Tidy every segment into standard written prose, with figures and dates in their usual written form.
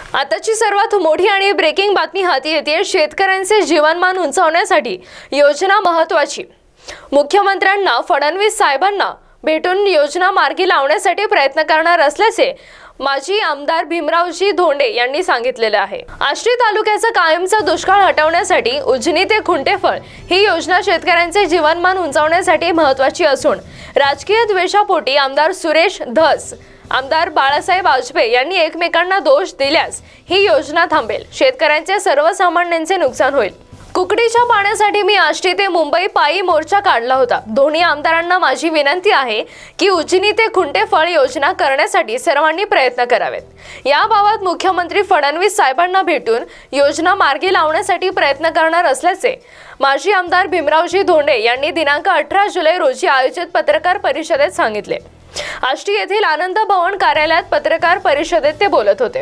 आताची सर्वात मोठी आणि ब्रेकिंग बातमी हाती येते। शेतकऱ्यांचे जीवनमान उंचावण्यासाठी योजना महत्त्वाची। मुख्यमंत्र्यांना फडणवीस साहेबांना भेटून योजना मार्गी लावण्यासाठी प्रयत्न करणार असल्याचे माजी आमदार भीमरावजी धोंडे यांनी सांगितलेले आहे। आष्टी तालुक्याचा कायमचा दुष्काळ हटवण्यासाठी उजनी ते खुंटेफळ ही योजना शेतकऱ्यांचे जीवनमान उंचावण्यासाठी महत्त्वाची असून राजकीय द्वेषापोटी आमदार सुरेश धस आमदार बाळासाहेब आजबे यांनी एकमेकांना दोष दिल्यास ही योजना थांबेल। शेतकऱ्यांचे सर्वसामान्यांचे नुकसान होईल। कुकडीच्या पाण्यासाठी मी आष्टी ते मुंबई पायी मोर्चा काढला होता। दोन्ही आमदारांना माझी विनंती आहे की उजनी ते खुंटेफळ योजना करण्यासाठी सर्वांनी प्रयत्न करावेत। याबाबत मुख्यमंत्री फडणवीस साहेबांना भेटून योजना मार्गी लावण्यासाठी प्रयत्न करणार असल्याचे माजी आमदार भीमरावजी धोंडे यांनी दिनांक 18 जुलै रोजी आयोजित पत्रकार परिषदेत सांगितले। आष्टी येथील आनंद भवन कार्यालयात पत्रकार परिषदेत ते बोलत होते।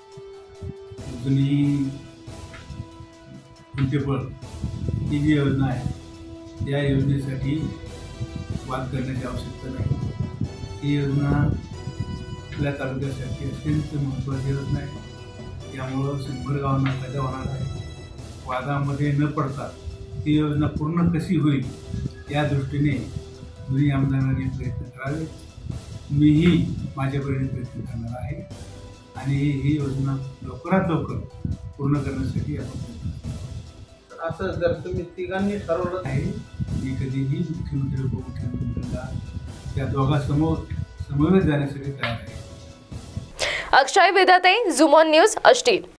ही जी योजना आहे या योजनेसाठी वाद करण्याची आवश्यकता नाही। ही योजना आपल्या तालुक्यासाठी अत्यंत महत्त्वाची योजना आहे। त्यामुळं 100 गावांना फायदा होणार आहे। वादामध्ये न पडता ही योजना पूर्ण कशी होईल या दृष्टीने दोन्ही आमदारांनी प्रयत्न करावे। मीही माझ्या परीने प्रयत्न करणार आहे आणि ही योजना लवकरात लवकर पूर्ण करण्यासाठी आपण असं जर तुम्ही तिघांनी ठरवलं आहे मी कधीही मुख्यमंत्री उपमुख्यमंत्र्यांना त्या दोघांसमोर समवेत जाण्यासाठी तयार आहे। अक्षय विधाते, झुमॉन न्यूज, आष्टी।